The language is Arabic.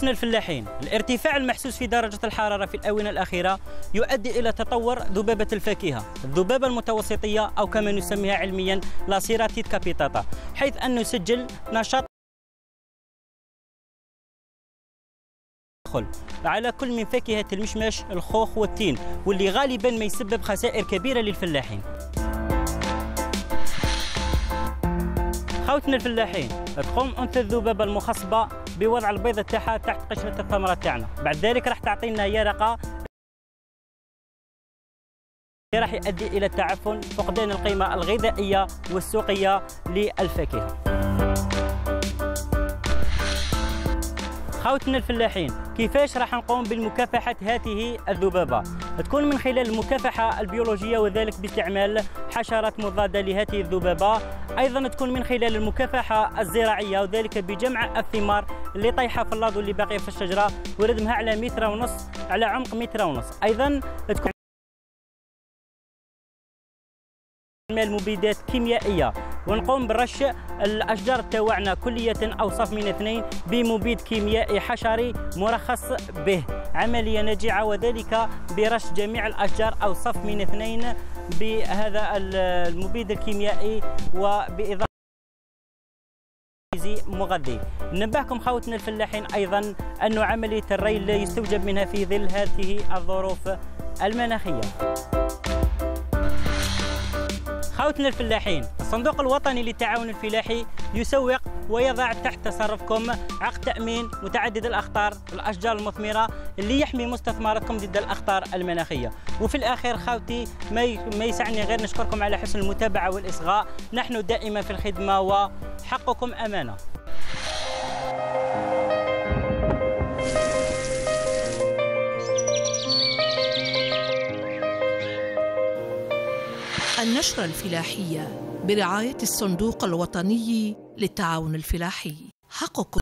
خوتنا الفلاحين، الارتفاع المحسوس في درجة الحرارة في الآونة الأخيرة يؤدي إلى تطور ذبابة الفاكهة، الذبابة المتوسطية أو كما نسميها علميا لاسيراتيد كابيتاتا، حيث أن نسجل نشاط على كل من فاكهة المشماش، الخوخ والتين، واللي غالبا ما يسبب خسائر كبيرة للفلاحين. خوتنا الفلاحين، تقوم أنثى الذبابة المخصبة بوضع البيضة تاعها تحت قشرة الثمرة تاعنا، بعد ذلك راح تعطينا يرقة اللي راح يؤدي إلى التعفن، فقدان القيمة الغذائية والسوقية للفاكهة. خوتنا الفلاحين، كيفاش راح نقوم بالمكافحة هذه الذبابة؟ تكون من خلال المكافحة البيولوجية وذلك باستعمال حشرات مضادة لهذه الذبابة، أيضا تكون من خلال المكافحة الزراعية وذلك بجمع الثمار اللي طايحة في اللاض واللي باقية في الشجرة وردمها على 1.5 متر على عمق 1.5 متر، أيضا تكون المبيدات كيميائية، ونقوم برش الأشجار تاوعنا كلية أو صف من 2 بمبيد كيميائي حشري مرخص به، عملية ناجعة وذلك برش جميع الأشجار أو صف من 2 بهذا المبيد الكيميائي وبإضافة مغذي. ننبهكم خوتنا الفلاحين أيضا أن عملية الري لا يستوجب منها في ظل هذه الظروف المناخية. خوتنا الفلاحين، الصندوق الوطني للتعاون الفلاحي يسوق ويضع تحت تصرفكم عقد تأمين متعدد الأخطار الأشجار المثمرة اللي يحمي مستثمراتكم ضد الأخطار المناخية. وفي الأخير خوتي ما يسعني غير نشكركم على حسن المتابعة والإصغاء، نحن دائما في الخدمة وحقكم أمانة. النشرة الفلاحية برعاية الصندوق الوطني للتعاون الفلاحي، حقكم.